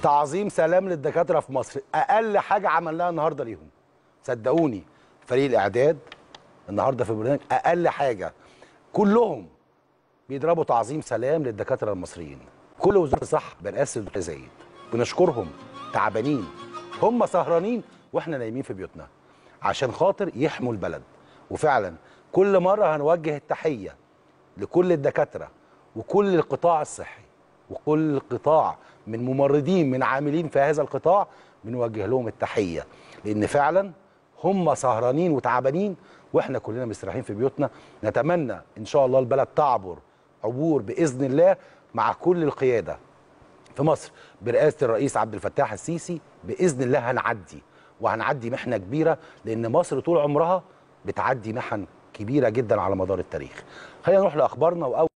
تعظيم سلام للدكاتره في مصر، اقل حاجه عملناها النهارده ليهم. صدقوني فريق الاعداد النهارده في البرنامج اقل حاجه كلهم بيضربوا تعظيم سلام للدكاتره المصريين. كل وزاره الصحه برئاسه الدكتور زايد بنشكرهم، تعبانين، هم سهرانين واحنا نايمين في بيوتنا عشان خاطر يحموا البلد. وفعلا كل مره هنوجه التحيه لكل الدكاتره وكل القطاع الصحي وكل قطاع من ممرضين من عاملين في هذا القطاع، بنوجه لهم التحيه لان فعلا هم سهرانين وتعبانين واحنا كلنا مستريحين في بيوتنا. نتمنى ان شاء الله البلد تعبر عبور باذن الله مع كل القياده في مصر برئاسه الرئيس عبد الفتاح السيسي. باذن الله هنعدي محنه كبيره لان مصر طول عمرها بتعدي محن كبيره جدا على مدار التاريخ. خلينا نروح لاخبارنا.